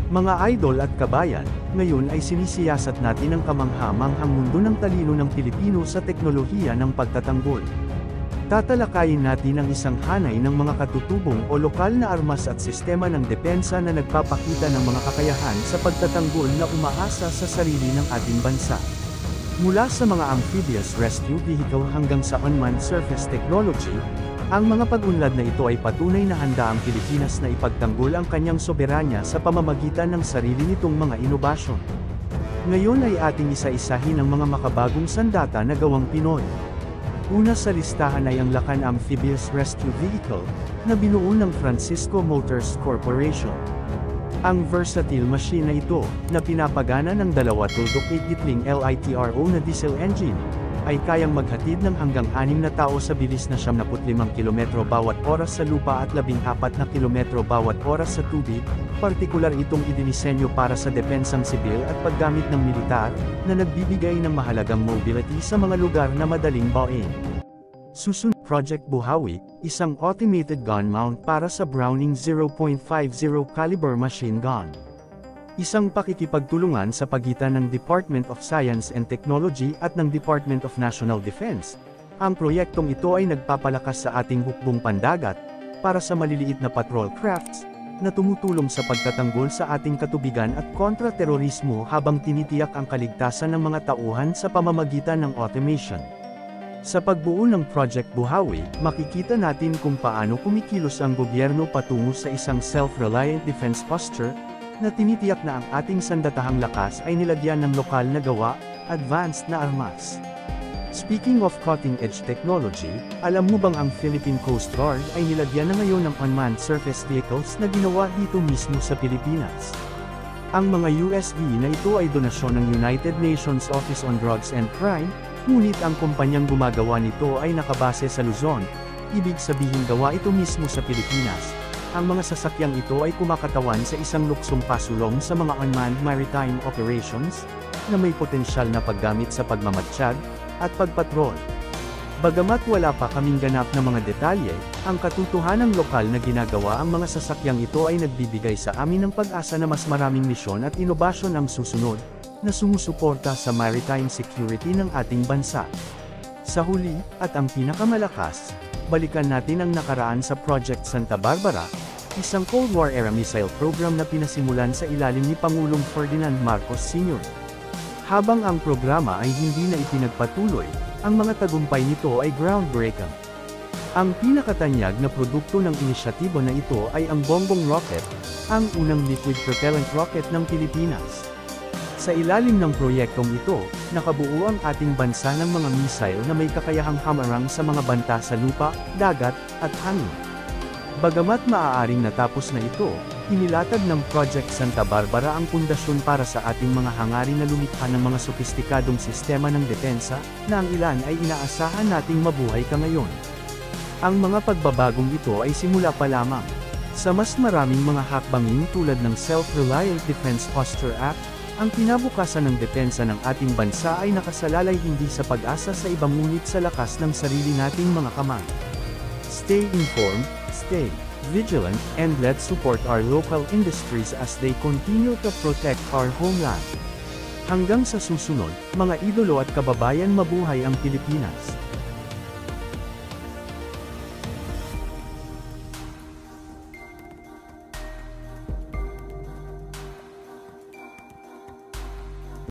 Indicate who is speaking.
Speaker 1: Mga idol at kabayan, ngayon ay sinisiyasat natin ang kamangha-manghang mundo ng talino ng Pilipino sa teknolohiya ng pagtatanggol. Tatalakayin natin ang isang hanay ng mga katutubong o lokal na armas at sistema ng depensa na nagpapakita ng mga kakayahan sa pagtatanggol na umaasa sa sarili ng ating bansa. Mula sa mga amphibious rescue vehicle hanggang sa unmanned surface technology, ang mga pag-unlad na ito ay patunay na handa ang Pilipinas na ipagtanggol ang kanyang soberanya sa pamamagitan ng sarili nitong mga inobasyon. Ngayon ay ating isa-isahin ang mga makabagong sandata na gawang Pinoy. Una sa listahan ay ang Lakan Amphibious Rescue Vehicle, na binuo ng Francisco Motors Corporation. Ang versatile machine na ito, na pinapagana ng 2.8 litring LiTRO na diesel engine, ay kayang maghatid ng hanggang 6 na tao sa bilis na 75 km bawat oras sa lupa at 14 na km bawat oras sa tubig. Partikular itong idinisenyo para sa depensang sibil at paggamit ng militar, na nagbibigay ng mahalagang mobility sa mga lugar na madaling bawiin. Susunod, Project Buhawi, isang automated gun mount para sa Browning 0.50 caliber machine gun. Isang pakikipagtulungan sa pagitan ng Department of Science and Technology at ng Department of National Defense. Ang proyektong ito ay nagpapalakas sa ating hukbong pandagat, para sa maliliit na patrol crafts, na tumutulong sa pagtatanggol sa ating katubigan at kontra-terorismo habang tinitiyak ang kaligtasan ng mga tauhan sa pamamagitan ng automation. Sa pagbuo ng Project Buhawi, makikita natin kung paano kumikilos ang gobyerno patungo sa isang self-reliant defense posture, na tinitiyak na ang ating sandatahang lakas ay nilagyan ng lokal na gawa, advanced na armas. Speaking of cutting-edge technology, alam mo bang ang Philippine Coast Guard ay nilagyan na ngayon ng unmanned surface vehicles na ginawa dito mismo sa Pilipinas? Ang mga USV na ito ay donasyon ng United Nations Office on Drugs and Crime, ngunit ang kumpanyang gumagawa nito ay nakabase sa Luzon, ibig sabihin gawa ito mismo sa Pilipinas. Ang mga sasakyang ito ay kumakatawan sa isang luksong pasulong sa mga unmanned maritime operations, na may potensyal na paggamit sa pagmamatsyag, at pagpatrol. Bagamat wala pa kaming ganap na mga detalye, ang katotohanang lokal na ginagawa ang mga sasakyang ito ay nagbibigay sa amin ng pag-asa na mas maraming misyon at inobasyon ang susunod, na sumusuporta sa maritime security ng ating bansa. Sa huli, at ang pinakamalakas, balikan natin ang nakaraan sa Project Santa Barbara, isang Cold War-era missile program na pinasimulan sa ilalim ni Pangulong Ferdinand Marcos Sr. Habang ang programa ay hindi na ipinagpatuloy, ang mga tagumpay nito ay groundbreaking. Ang pinakatanyag na produkto ng inisyatibo na ito ay ang Bongbong Rocket, ang unang liquid propellant rocket ng Pilipinas. Sa ilalim ng proyektong ito, nakabuo ang ating bansa ng mga missile na may kakayahang hamarang sa mga banta sa lupa, dagat, at hangin. Bagamat maaaring natapos na ito, inilatag ng Project Santa Barbara ang pundasyon para sa ating mga hangarin na lumikha ng mga sopistikadong sistema ng depensa, na ang ilan ay inaasahan nating mabuhay ka ngayon. Ang mga pagbabagong ito ay simula pa lamang. Sa mas maraming mga hakbangin tulad ng Self-Reliant Defense Posture Act, ang kinabukasan ng depensa ng ating bansa ay nakasalalay hindi sa pag-asa sa iba ngunit sa lakas ng sarili nating mga kamay. Stay informed, stay vigilant, and let's support our local industries as they continue to protect our homeland. Hanggang sa susunod, mga idolo at kababayan, mabuhay ang Pilipinas!